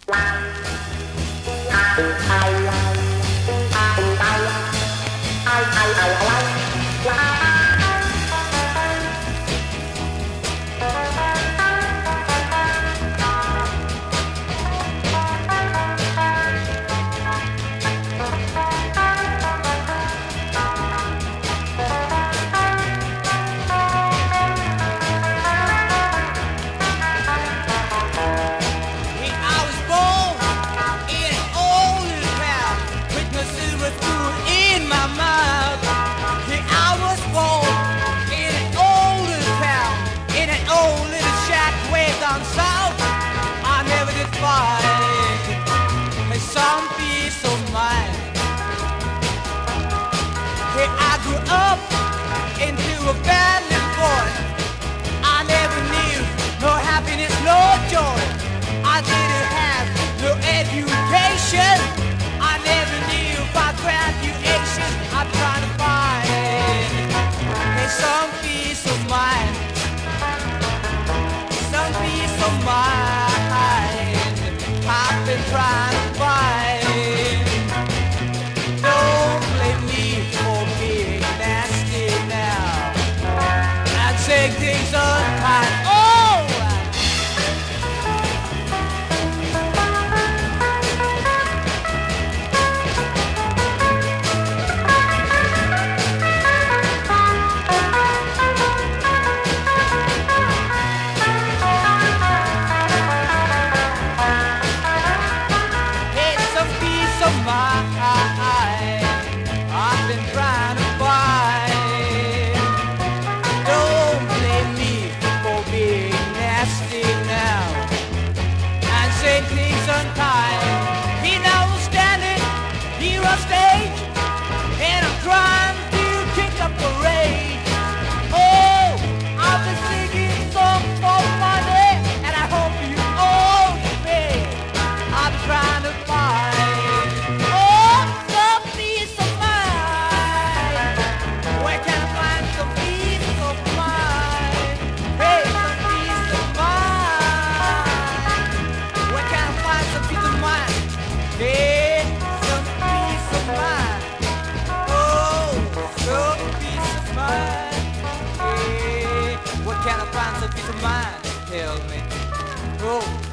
Some peace of mind. Hey, I grew up into a badly boy. I never knew no happiness, no joy. I didn't have no education. I never knew about graduation. I'm trying to find hey, some peace of mind. Some peace of mind. I've been trying to find. Don't blame me for being nasty now and take things unkind. I've been trying to find. Don't blame me for being nasty now and say things unkind. He now was standing here on stage and I'm trying to kick up the rage. Oh, I've been singing songs for money and I hope you all pay. I'm trying to find. Hey, some peace of mind. Oh, some peace of mind. Hey, what can I find some peace of mind? Tell me. Oh.